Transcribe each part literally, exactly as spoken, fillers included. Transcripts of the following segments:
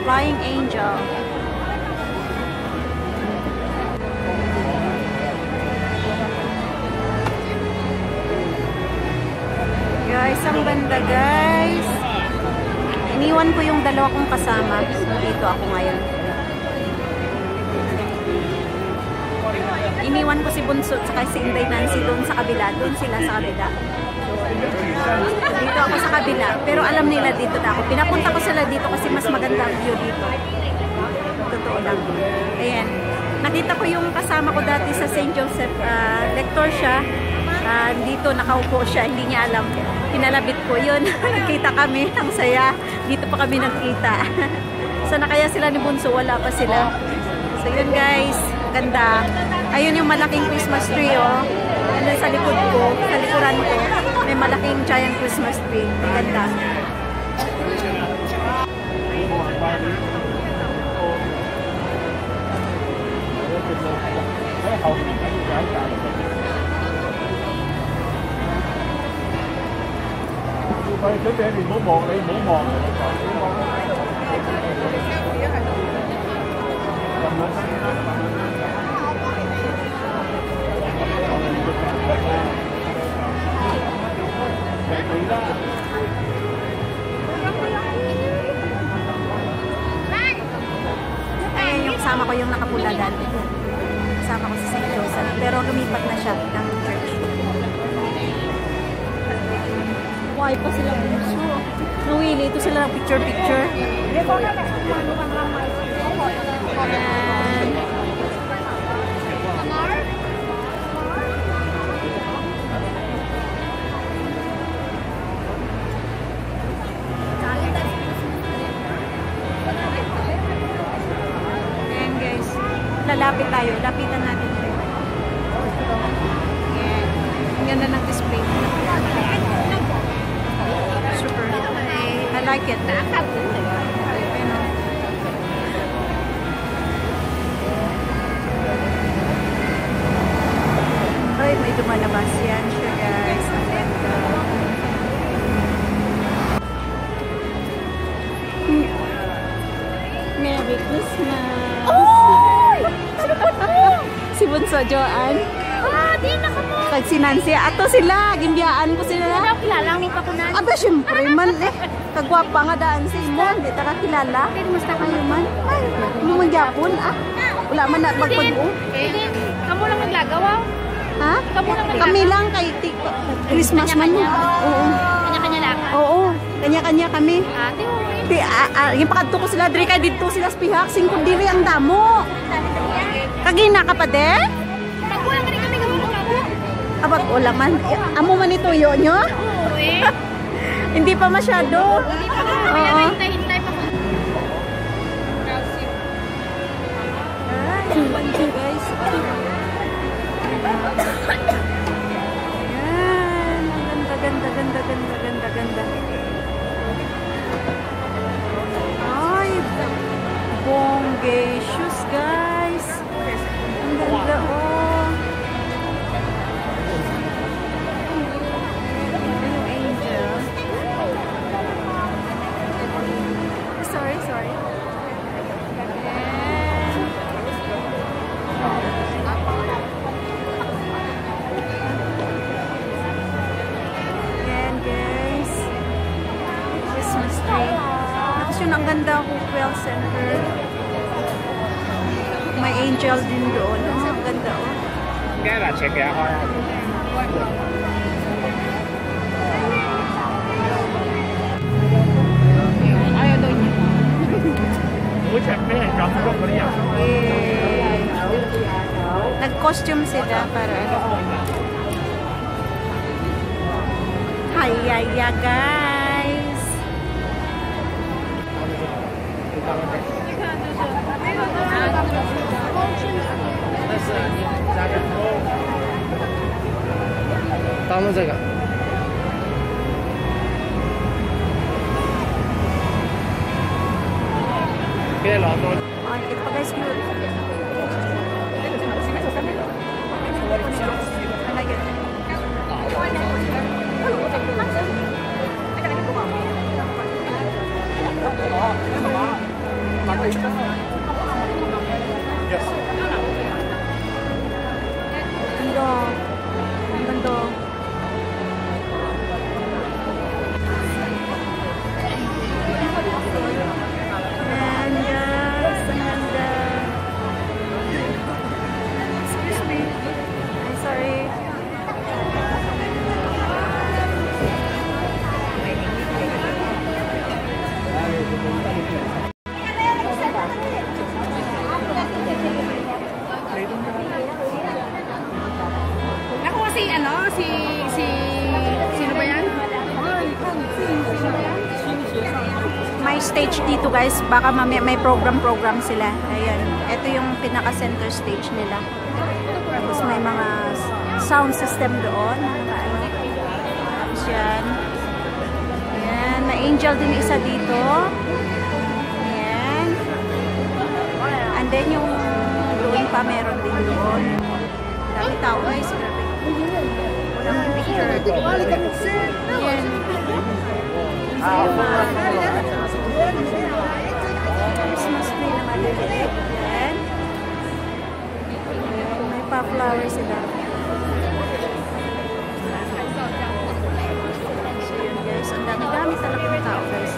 Flying Angel. Guys, ang ganda guys. Iniwan ko yung dalawa kong kasama. So, dito ako ngayon. Iniwan ko si Bunso at si Inday Nancy doon sa kabila. Doon sila sa kabila. Dito ako sa kabila. Pero alam nila dito na ako. Pinapunta ko sila dito kasi mas maganda ang view dito. Totoo lang. Ayan. Nakita ko yung kasama ko dati sa Saint Joseph. Uh, lector siya. Uh, dito nakaupo siya. Hindi niya alam. Pinalabit ko yun. Nagkita kami. Ang saya. Dito pa kami nagkita. Sana kaya sila ni Bunso. Wala pa sila. So yun guys. Ganda. Ayun yung malaking Christmas tree, oh. Ano sa likod ko, sa likuran ko, may malaking giant Christmas tree. Ganda. Ayan yung kasama ko yung nakapula dati. Kasama ko sa Saint Joseph. Pero lumipat na siya ng church. Why pa sila puso? Nawili ito sila picture-picture. Ayan. Lalapit tayo. Lapitan natin ito. Ayan. Ang ganda ng display. Super. I like it. Ay, may dumalabas yan siya guys. Ang ganda. Merry Christmas! Oh! Si Bunso Joanne. Ah, di na ka mo. Kag si Nancy. Ato sila. Gimbiyaan ko sila. Ano, kilala mo pa ko na. Aba, syempre man eh. Kagwapa nga daan si Imon. Di ta ka kilala. Hindi, musta ka Ay, man. Ay, lumang Japon ah. Wala man na magpag-o. Hindi, kamu lang naglagawa. Ha? Kamu lang naglagawa. Kami lang kay Christmas man. Oo. Kanya-kanya lang. Oo. Kanya-kanya kami. Ate, Di, ah, ah, yung pakadto ko sila, Dre, kay dito sila spihak, singkod diri ang damo. Kagina ka pa, de? magkulang ka rin kami gawin ka mo. Abag, wala man. Amo man ito yun, nyo? Oo eh. Hindi pa masyado. Hindi pa ka. Oo. Hintay-hintay pa ko. Ay, thank you guys. Yan. Ang ganda, ganda, ganda, ganda, ganda, ganda. Ay, bongacious guys. Ang ganda, oh. Ano, angel? Sorry, sorry. Ayan, guys. Christmas tree. Tapos yun, ang ganda Hopewell Center. May angel din doon. Oh, ang ganda, oh. Kaya na, check it out. Ayaw daw niya. Eh, nag-costume sila para ano. Hayaya, guys. Tama sa ka. Kaya lang ito. Ay, ito pa guys, cute. I like it. Ganda. Ang ganda. And yes, ang ganda. Excuse me. I'm sorry. Ako kasi ano, si si sino ba yan? May stage dito guys, baka mamaya may program-program sila. Ayan, ito yung pinaka-center stage nila. Tapos may mga sound system doon. Tapos yan. Ayan, may angel din isa dito. Ayan. And then yung doon pa meron din doon. Dami tao guys. Walang picture. Ayan. Christmas tree na maliliit. Yan. May pa-flower sila. So yun guys, ang dami-dami talaga ng tao guys.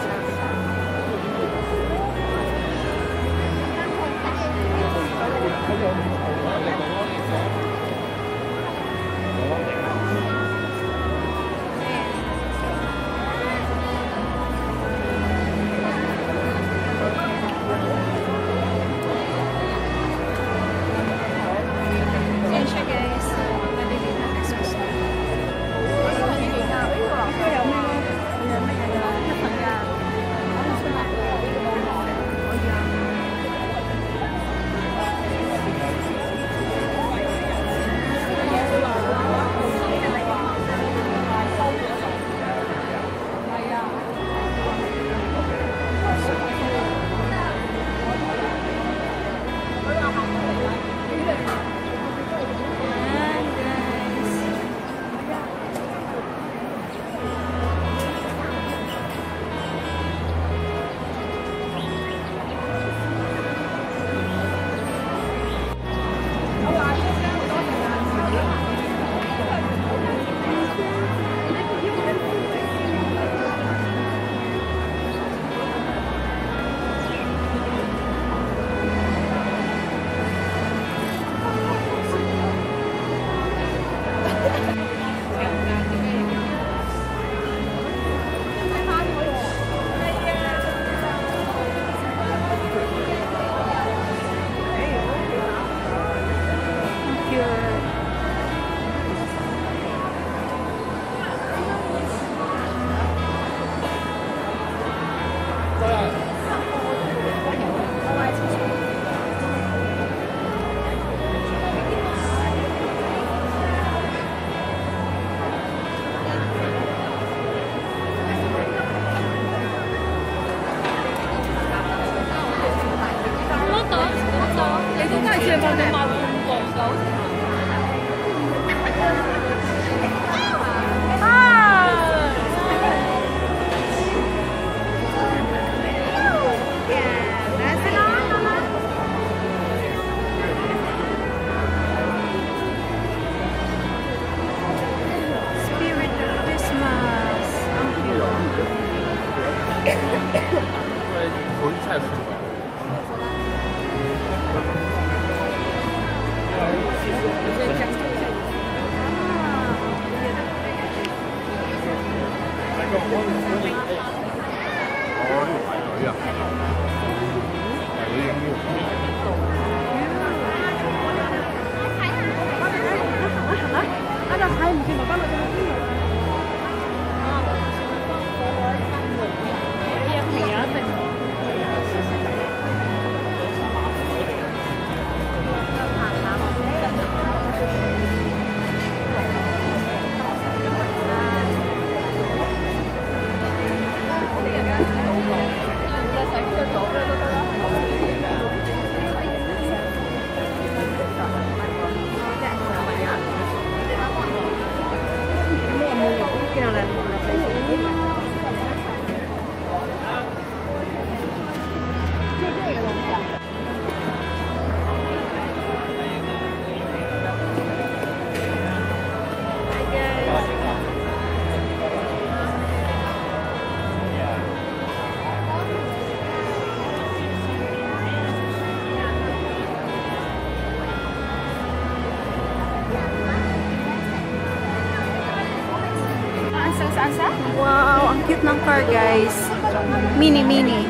cute ng car, guys. Mini, mini.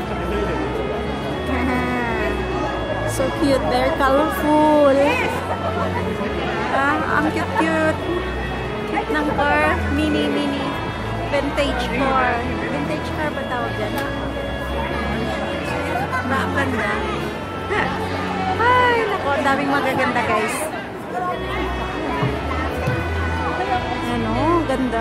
So cute. Very colorful. Ah, ang cute-cute. Cute ng car. Mini, mini. Vintage car. Vintage car ba tawag yan? Ba, ang ganda. Ay, naku. Ang daming magaganda, guys. Ano, ganda.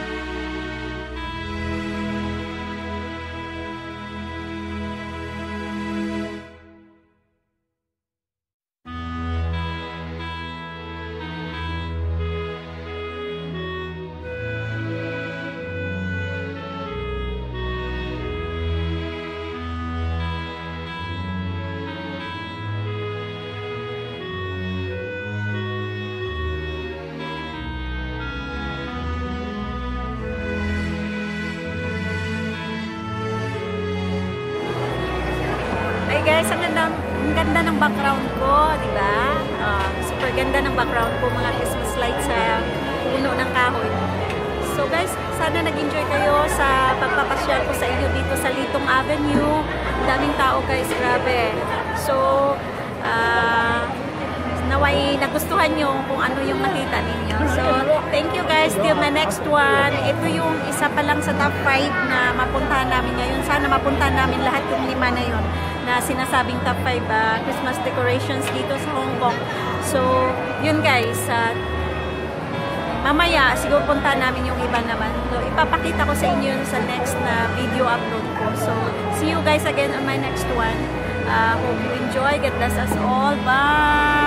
Guys, ang ganda, ang ganda ng background ko, di ba? Uh, super ganda ng background ko, mga Christmas lights sa puno ng kahoy. So guys, sana nag-enjoy kayo sa pagpapasyal ko sa inyo dito sa Tung Avenue. Daming tao, guys, grabe. So, uh, naway nagustuhan nyo kung ano yung nakita ninyo. So, thank you guys. Till my next one. Ito yung isa pa lang sa top five na mapuntahan namin ngayon. Sana mapuntahan namin lahat yung lima na yun na sinasabing top five uh, Christmas decorations dito sa Hong Kong. So, yun guys. Uh, mamaya, siguro puntahan namin yung iba naman. So, ipapakita ko sa inyo sa next na video upload ko. So, see you guys again on my next one. Uh, hope you enjoy. God bless us all. Bye!